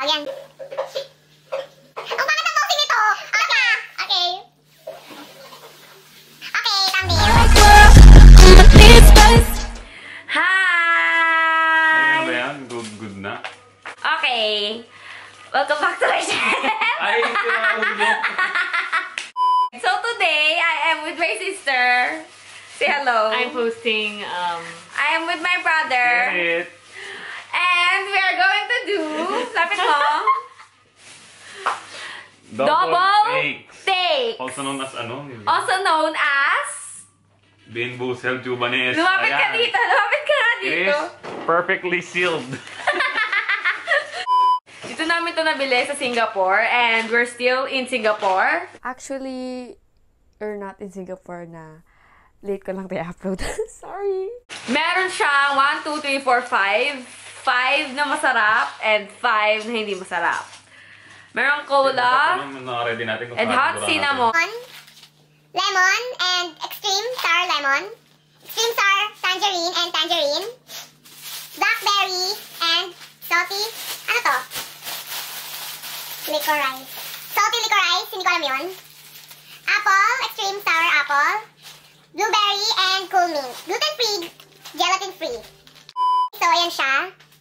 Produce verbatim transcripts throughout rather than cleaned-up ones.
yan. Ang bakit ang boxing nito? Aka! Okay. Okay, thumbnail. Hi! Ay, ano ba yan? Good, good na? Okay. Welcome back to my channel. Ay, pinaulo. So today, I am with my sister. Say hello. I'm posting, um... I am with my brother. Get it. And we are going to do, lapit mo, double takes. takes. Also known as ano? Also known as... Bean Busel Jubanes. Lumapit ka dito, lumapit ka nga It dito. is perfectly sealed. Dito namin ito nabili sa Singapore and we're still in Singapore. Actually, or not in Singapore na late ko lang tayo upload. Sorry. Meron siyang one, two, three, four, five. five na masarap and five na hindi masarap. Meron cola Naka-ready natin kung and saan hot sigurahan cinnamon. Lemon and extreme sour lemon. Extreme sour tangerine and tangerine. Blackberry and salty, ano to? Licorice. Salty licorice, hindi ko alam yun. Apple, extreme sour apple. Blueberry and cool mint. Gluten-free, gelatin-free. So, ayan siya.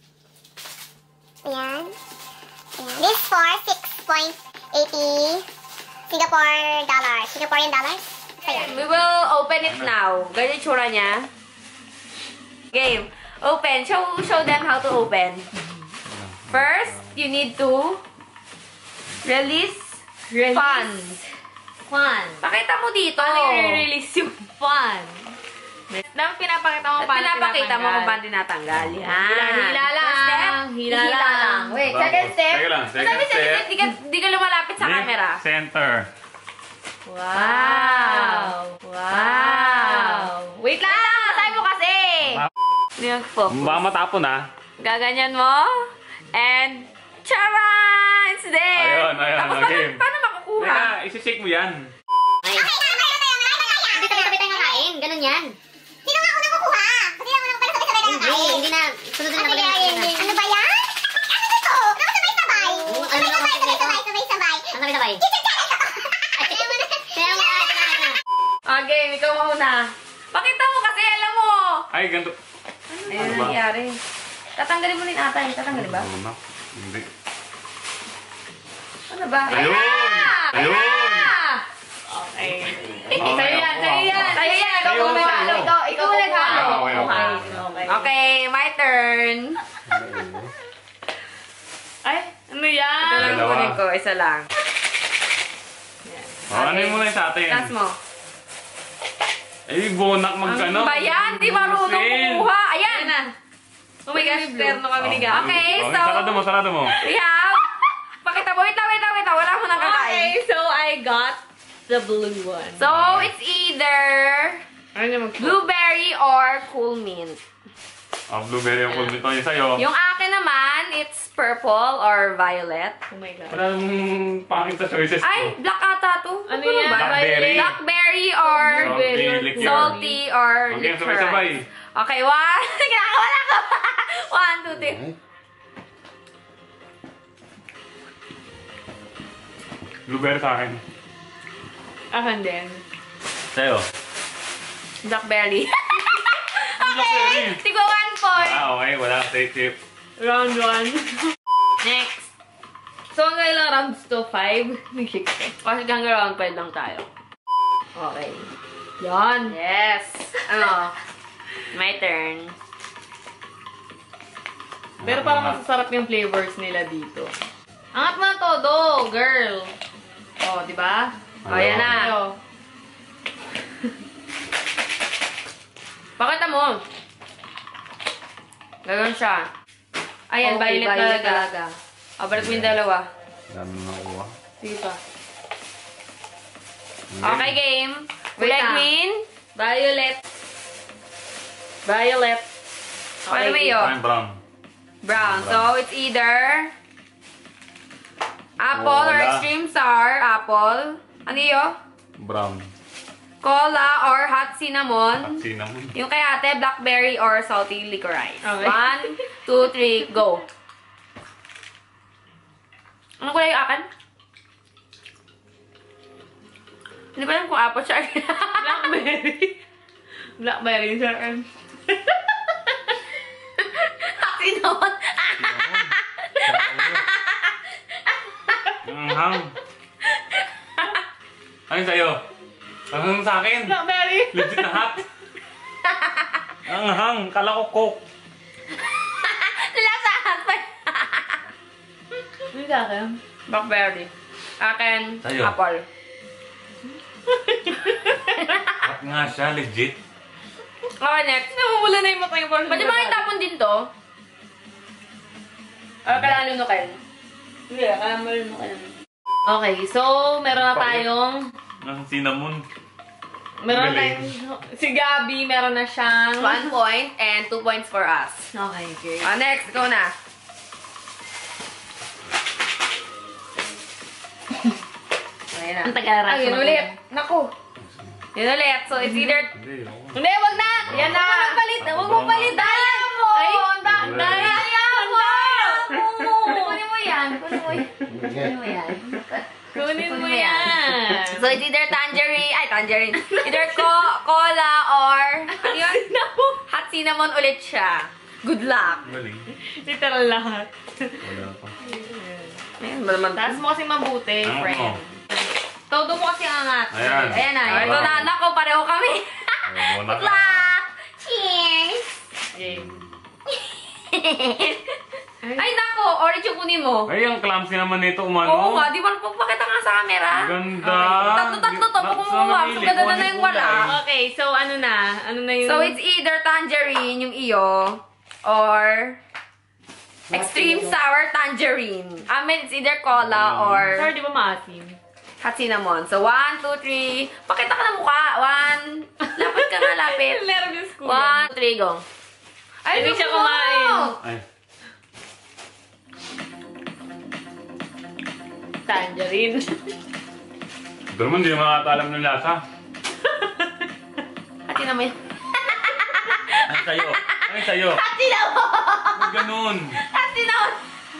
Ayan. Ayan. This for six point eight zero Singapore dollars. Singaporean dollars? So, ayan. We will open it now. Ganyan yung tsura niya. Game. Open. Show, show them how to open. First, you need to release, Release. funds. Fun. Pakita mo dito. Paano i-release yung fun? Dapat pinapakita mo At paano pinapakita pinapakita mo kung paano tinatanggal. Yan. Hila lang. First step, Hila hila lang. lang. Wait, Tapos, second step. teka lang, second Sabi, second step. step, di ka, di ka lumalapit sa Lift camera. Center. Wow. Wow. Wait lang. Matay mo kasi. Hindi mag-focus. Baka matapon ah. Gaganyan mo. And, charan! It's there. Ayun, ayun, Tapos, okay. paano, paano makukuha? Teka, isi-shake mo yan. Okay, tama na tayo. Hindi sabay-sabay tayo nakain. Ganun yan. Sino nga unang kukuha? Kasi lang unang pala sabay-sabay tayo nakain. Hindi, hindi na. Sunod na pala yung ano ba yan? Ano ba to? Dapat sabay-sabay. Sabay-sabay, sabay-sabay, sabay-sabay. Ang sabay-sabay. Kaya mo, Okay, ikaw mauna. Pakita mo kasi, alam mo. Ay, ganito. Ayun Ano ang ba? nangyari. Tatanggalin mo rin ata eh. Tatanggalin ba? Ano na? Hindi. Ano ba? Ayun! Ayan! Ayun! Ayan! Okay. Okay, Sa'yo yan, ako, sa'yo ako. yan. Sa'yo yan. Ikaw Ayun, muna sa'yo. halo. Ikaw, ikaw muna halo. Ah, okay, okay. Okay. Okay, my turn. Ay, ano Ito yan? lang Dalawa. kunin ko. Isa lang. Oh, ano yung muna yung sa atin? Tas mo. Ay, bonak magkano. Ano ba yan? Di marunong Busin. kumuha. Ayan na. Oh my gosh, terno kami ni Ga. Okay, so, Sarado mo, sarado mo. we have, pakita mo, wait lang, wait lang, wait lang. Wala ko nang kakain. Okay, so I got the blue one. So, it's either Ano yung mag- blueberry or cool mint. Ang blueberry yung cool nito yung sa'yo. Yung akin naman, it's purple or violet. Oh my God. Wala nang pangit sa choices ko. Ay, black ata to. Ano ba? yan? Blackberry. Blackberry or Salty, liquor. salty or Okay, licorice. sabay-sabay. Okay, one. Wala ka. One, two, three. Blueberry sa akin. Akin din. Sa'yo. Blackberry. Blackberry. Okay, tigo one point. Ah, okay. Wala. Safe tip. Round one. Next. So, hanggang ilang rounds to? Five? Six. Kasi hanggang round five lang tayo. Okay. Yan. Yes. Ano? My turn. Pero parang masasarap yung flavors nila dito. Angat mo na todo, girl. Oh, di ba? O, yan na. Ayo. Pakita mo. Gano'n siya. Ayan, Okay, violet, violet talaga. talaga. O, balik mo yung dalawa. Dami na nakuha. Sige pa. Okay, game. Wait Kulay lang. green. Violet. Violet. Paano mo yun? Ay, brown. Brown. So, it's either apple Oh, or wala. extreme sour apple. Ano yun? Brown. Cola or hot cinnamon. At cinnamon. Yung kay ate, blackberry or salty licorice. Okay. One, two, three, go. Ano kulay yung akin? Hindi pa alam kung apple siya. Blackberry. Blackberry sa akin. Cinnamon. Ang hang. Ano sa'yo? Ang hang sa akin. Blackberry. Legit na hot. Ang hang. Kala ko coke. Lasahan pa. Ano sa akin? Blackberry. Akin, Sa'yo. apple. Hot nga siya. Legit. Okay, next. Namumula na yung mata yung Pwede ba itapon din to? O, kailangan lunukin. Hindi, kaya mo rin Okay, so meron na tayong Ang cinnamon. meron na Galing. tayong si Gabi, meron na siyang One point and two points for us. Okay, great. Ah, next, go na. Ayan na. Ang tagal-raso Ayun na ulit. po. Naku. Yun ulit. So, it's either... Hindi, ako. Hindi, wag na! Yan na. Huwag mong palit! Huwag mong palit! Daya mo! Ay, da- daya mo! Kunin mo yan. Kunin mo yan. Kunin mo yan. Kunin mo yan! So, it's either tangerine... Ay, tangerine. Either co cola or... Ano yun? Hot cinnamon ulit siya. Good luck. Galing. Literal lahat. Wala pa. Ayun, malaman. Taas mo kasi mabuti, Angat mo. friend. Todo mo kasi angat. Ayan. Ayan na. Ayan. Ito na. Nako, pareho kami. Ayaw mo na Good ka. luck. Cheers. Game. Ay, nako. Orange yung kunin mo. Ay, ang clumsy naman nito, umano. Oo nga. Di ba pagpakita nga sa camera? Ganda. Tatlo-tatlo to. Pag umuha. So, ganda na na yung wala. Okay, so ano na? Ano na yung... So, it's either tangerine, yung iyo, or extreme sour tangerine. I mean, it's either cola or Sorry, di ba maasim? hot cinnamon. So, one, two, three. Pakita ka ng mukha. One. Lapit ka nga, lapit. Laro yung school. One, two, three, go. Ay, Hindi gusto siya mo. kumain. Ay, Tangerine. doon mo hindi makatalam ng lasa. Hot cinnamon. Ay, sa'yo. Ay, sa'yo. Hot cinnamon. Ba't ganun? Hot cinnamon.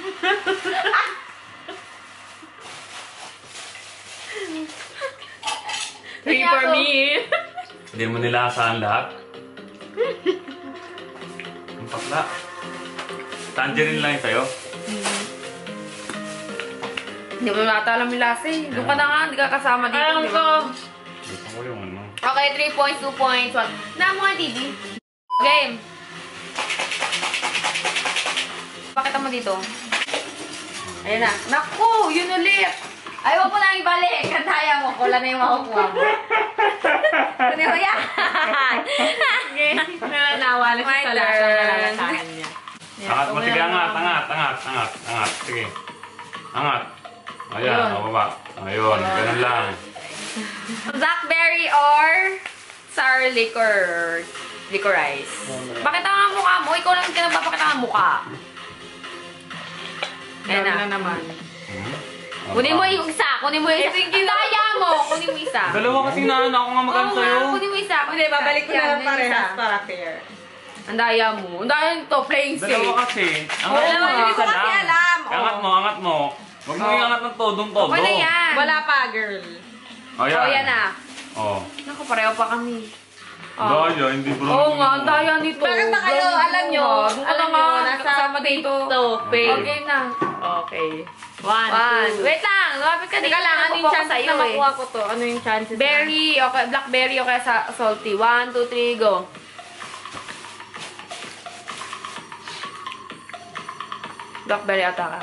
Three Kaya for ako. me. Hindi mo nilasahan lahat. Ang pakla. Tangerine lang yung sa'yo. Hindi mo nata alam yung lasa eh. Doon ka na nga, hindi ka kasama dito. Alam di ko. ba? Gusto ko yung ano. Okay, three points, two points, one. Na mo nga, Didi. Game. Pakita mo dito. Ayan na. Naku, yun ulit. Ay, wag mo na ibalik. Kantaya mo. Wala na yung makukuha mo. Kunin mo yan. Okay. Nanawala siya My sa lasa turn. ng malalasahan niya. Angat mo, sige, angat, angat, angat, angat, angat. Sige. Angat. Ayan, Ayun. mababa. Ayun, ganun lang. Blackberry or sour liquor. Licorice. Pakita nga ang mukha mo. Ikaw lang ka nagpapakita nga ang mukha. Ayan Dami na. na naman. Hmm? Kunin mo yung isa. Kunin mo yung isa. Ang daya mo. Kunin mo isa. Dalawa kasi na ako nga magkano Oo sa'yo. nga, kunin mo isa. Hindi, babalik ko na Yan, lang yung parehas isa. para fair. Ang daya mo. Ang daya nito. Playing safe. Dalawa kasi. Angat Oo, mo, hindi ko isa kasi lang. alam. Oo. Angat mo, angat mo. Huwag mo Oo. iangat ng todong-todo. Okay na yan. Wala pa, girl. Oh, yan. Oh, yan na. Oh. Naku, pareho pa kami. Daya, hindi bro. Oo nga, ang daya nito. Bakit na kayo, Grabe alam nyo, Doon ka alam na nyo, nga, nasa kasama dito. to, face. Okay na. Okay. One, One. two. Wait lang. Lumapit ka dito. Teka lang, ano yung chances sa'yo na eh. makuha ko to? Ano yung chances? Berry, okay, blackberry, okay, sa salty. One, two, three, go. Blackberry ata ka.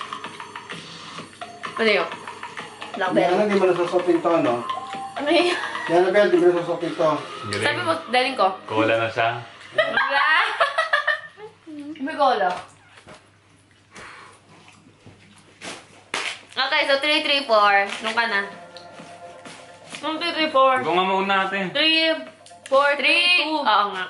Ano yun? Blackberry. Yan, hindi mo nasusopin to, no? Ano yun? Yan, Bel, di mo nasusopin to. Galing. Sabi mo, daling ko. Cola na siya. May cola. Okay, so three, three, four. Nung ka na. One, two, three, four. Ikaw nga mauna natin. Three, four, Three. three, two. Oo nga.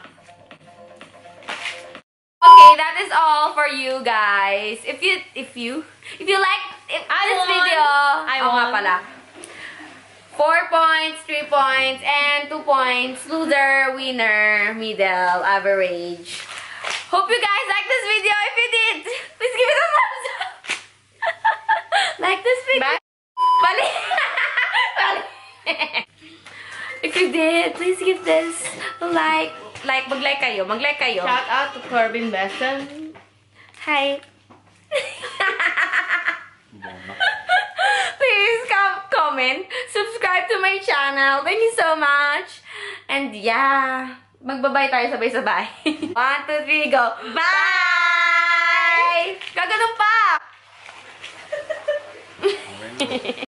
Okay, that is all for you guys. If you, if you, if you like if I this won. video, I oo nga won. pala. Four points, three points, and two points. Loser, winner, middle, average. Hope you guys like this video. If you did, please give it a thumbs up. Like this video. Bye. Bali. Bali. If you did, please give this a like. Like, mag-like kayo. Mag-like kayo. Shout out to Corbin Besson. Hi. Please com comment, subscribe to my channel. Thank you so much. And yeah, magbabay tayo sabay-sabay. One, two, three, go. Bye! Gaganon pa!